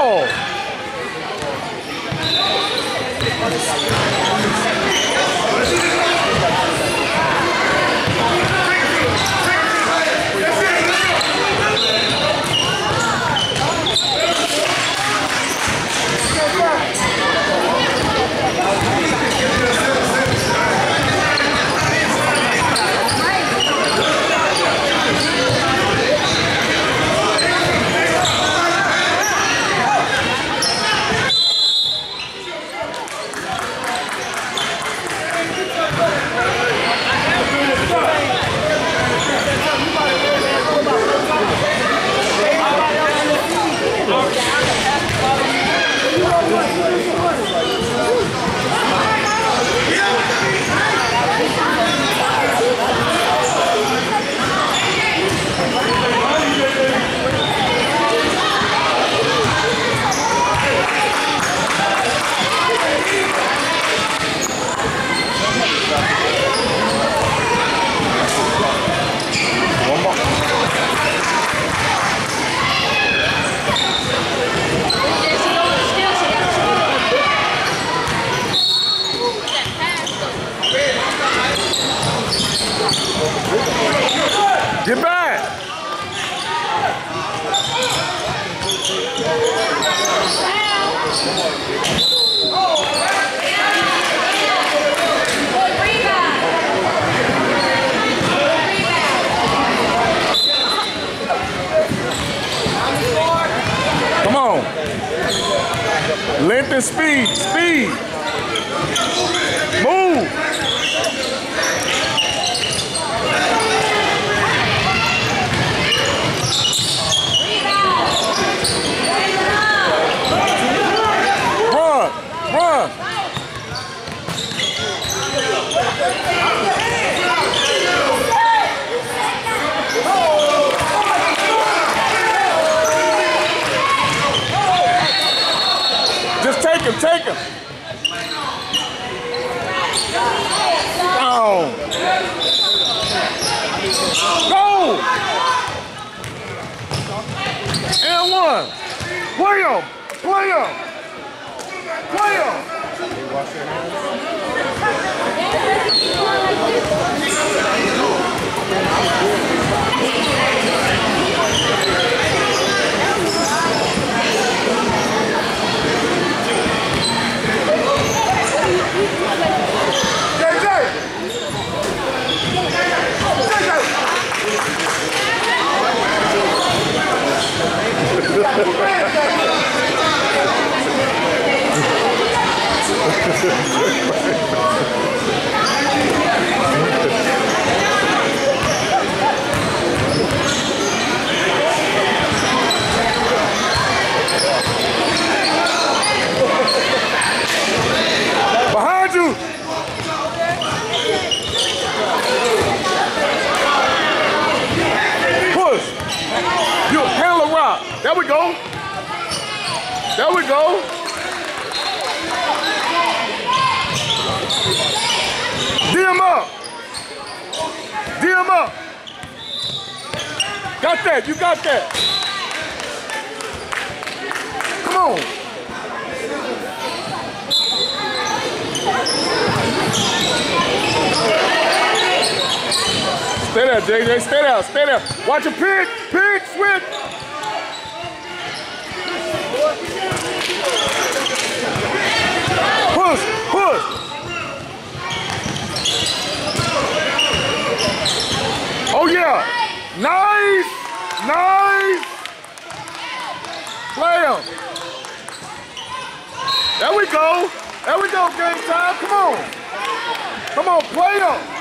ball. Get back! Come on. Length and speed. Speed. Move. Run! Just take him, take him. Down. Go! And one. Play him! Play him! Play him! Behind you! Push! You handle the rock. There we go. There we go. D him up. D him up. Got that. You got that. Come on. Stay there, JJ. Stay there. Stay there. Watch a pick. Pick. Switch. Push. Push. Oh, yeah. Nice. Nice. Play him. There we go. There we go, game time. Come on. Come on, play him.